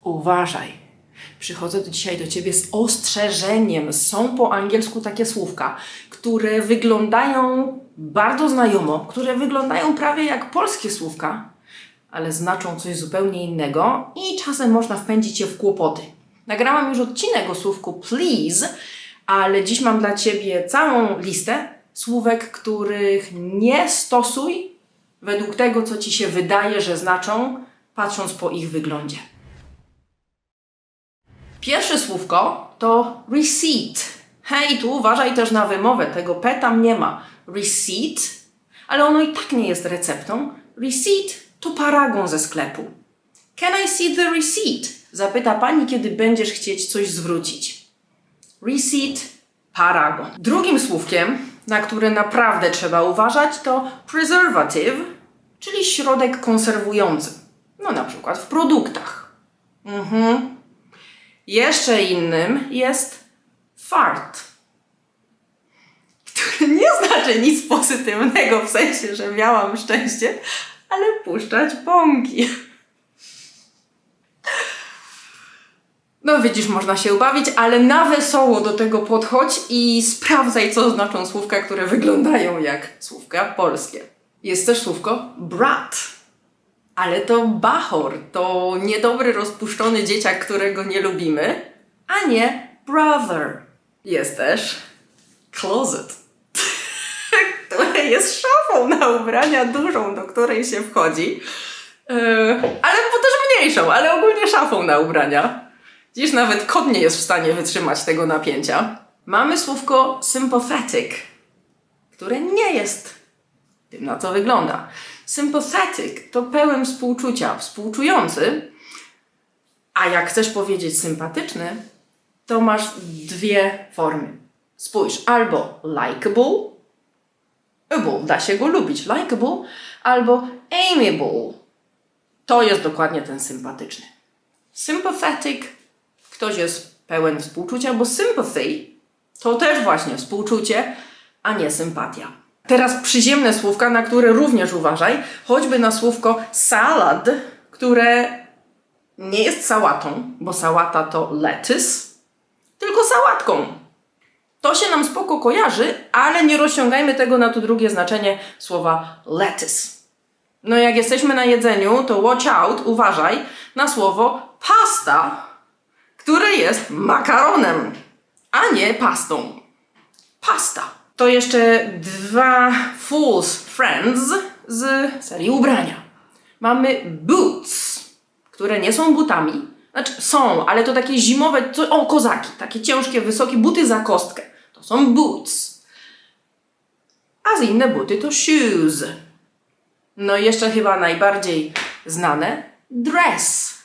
Uważaj. Przychodzę dzisiaj do Ciebie z ostrzeżeniem. Są po angielsku takie słówka, które wyglądają bardzo znajomo, które wyglądają prawie jak polskie słówka, ale znaczą coś zupełnie innego i czasem można wpędzić je w kłopoty. Nagrałam już odcinek o słówku please, ale dziś mam dla Ciebie całą listę słówek, których nie stosuj według tego, co Ci się wydaje, że znaczą, patrząc po ich wyglądzie. Pierwsze słówko to receipt. Hej, tu uważaj też na wymowę, tego P tam nie ma. Receipt, ale ono i tak nie jest receptą. Receipt to paragon ze sklepu. Can I see the receipt? Zapyta pani, kiedy będziesz chcieć coś zwrócić. Receipt, paragon. Drugim słówkiem, na które naprawdę trzeba uważać, to preservative, czyli środek konserwujący. No na przykład w produktach. Jeszcze innym jest fart, który nie znaczy nic pozytywnego w sensie, że miałam szczęście, ale puszczać bąki. No widzisz, można się ubawić, ale na wesoło do tego podchodź i sprawdzaj, co znaczą słówka, które wyglądają jak słówka polskie. Jest też słówko brat. Ale to bachor, to niedobry, rozpuszczony dzieciak, którego nie lubimy, a nie brother. Jest też closet, które jest szafą na ubrania dużą, do której się wchodzi, ale też mniejszą, ale ogólnie szafą na ubrania. Dziś nawet kot nie jest w stanie wytrzymać tego napięcia. Mamy słówko sympathetic, które nie jest tym, na co wygląda. Sympathetic to pełen współczucia, współczujący, a jak chcesz powiedzieć sympatyczny, to masz dwie formy. Spójrz, albo likable, da się go lubić, likable, albo amiable. To jest dokładnie ten sympatyczny. Sympathetic, ktoś jest pełen współczucia, bo sympathy to też właśnie współczucie, a nie sympatia. Teraz przyziemne słówka, na które również uważaj, choćby na słówko salad, które nie jest sałatą, bo sałata to lettuce, tylko sałatką. To się nam spoko kojarzy, ale nie rozciągajmy tego na to drugie znaczenie słowa lettuce. No jak jesteśmy na jedzeniu, to watch out, uważaj na słowo pasta, które jest makaronem, a nie pastą. Pasta. To jeszcze dwa false friends z serii ubrania. Mamy boots, które nie są butami. Znaczy są, ale to takie zimowe, kozaki, takie ciężkie, wysokie buty za kostkę. To są boots. A inne buty to shoes. No i jeszcze chyba najbardziej znane dress,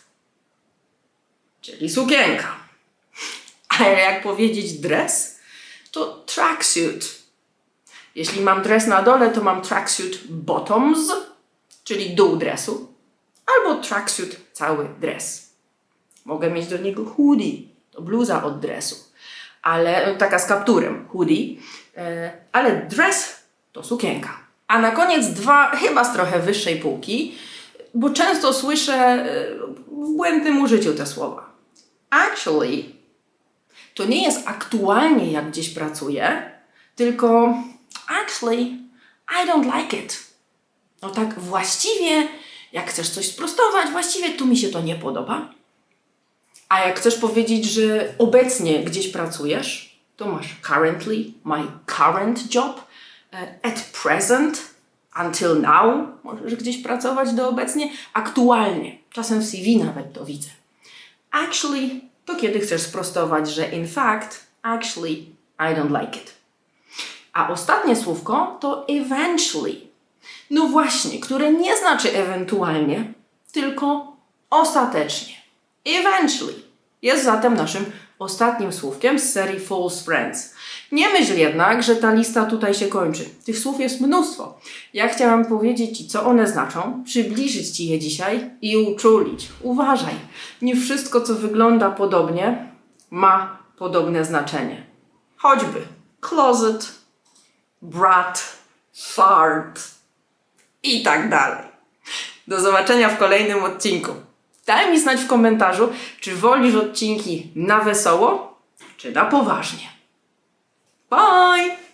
czyli sukienka. Ale jak powiedzieć dress, to tracksuit. Jeśli mam dres na dole, to mam tracksuit bottoms, czyli dół dresu, albo tracksuit cały dres. Mogę mieć do niego hoodie, to bluza od dresu, ale taka z kapturem, hoodie, ale dress to sukienka. A na koniec dwa, chyba z trochę wyższej półki, bo często słyszę w błędnym użyciu te słowa. Actually, to nie jest aktualnie, jak gdzieś pracuję, tylko actually, I don't like it. No tak właściwie, jak chcesz coś sprostować, właściwie tu mi się to nie podoba. A jak chcesz powiedzieć, że obecnie gdzieś pracujesz, to masz currently, my current job, at present, until now, możesz gdzieś pracować do obecnie, aktualnie. Czasem w CV nawet to widzę. Actually, to kiedy chcesz sprostować, że in fact, actually, I don't like it. A ostatnie słówko to eventually. No właśnie, które nie znaczy ewentualnie, tylko ostatecznie. Eventually jest zatem naszym ostatnim słówkiem z serii False Friends. Nie myśl jednak, że ta lista tutaj się kończy. Tych słów jest mnóstwo. Ja chciałam powiedzieć Ci, co one znaczą, przybliżyć Ci je dzisiaj i uczulić. Uważaj, nie wszystko, co wygląda podobnie, ma podobne znaczenie. Choćby closet, brat, fart i tak dalej. Do zobaczenia w kolejnym odcinku. Daj mi znać w komentarzu, czy wolisz odcinki na wesoło, czy na poważnie. Bye!